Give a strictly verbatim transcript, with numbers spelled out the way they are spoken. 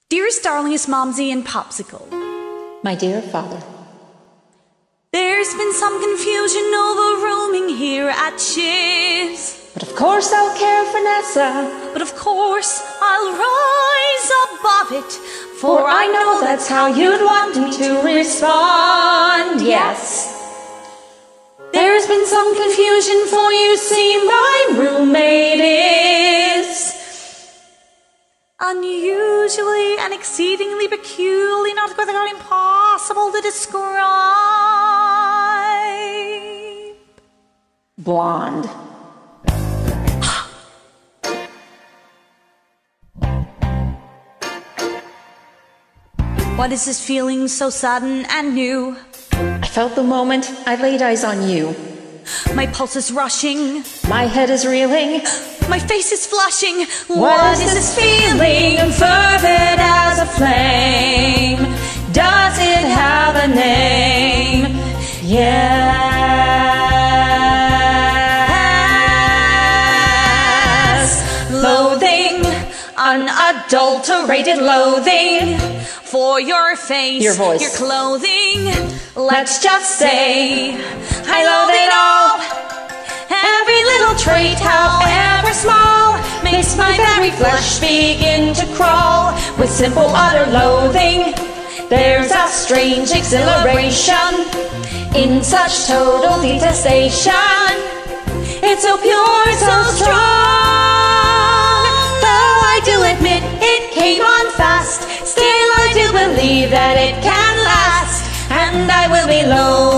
Dearest, darlingest Momsy and Popsicle, my dear father, there's been some confusion over rooming here at Chiz. But of course I'll care for Nessa. But of course I'll rise above it, for, for I know that's how you'd want me to respond. Yes. There's been some confusion, for you see my roommate is unusually and exceedingly peculiar, not quite impossible to describe. Blonde. What is this feeling so sudden and new? I felt the moment I laid eyes on you. My pulse is rushing, my head is reeling, my face is flushing. What, what is this feeling, fervid as a flame? Does it have a name? Yes. Loathing, unadulterated loathing for your face, your voice, your clothing. Let's just say I loathe it all. Every little trait, however small, makes my very flesh begin to crawl. With simple utter loathing, there's a strange exhilaration in such total detestation. It's so pure, so strong. Though I do admit it came on fast, still I do believe that it can last, and I will be low.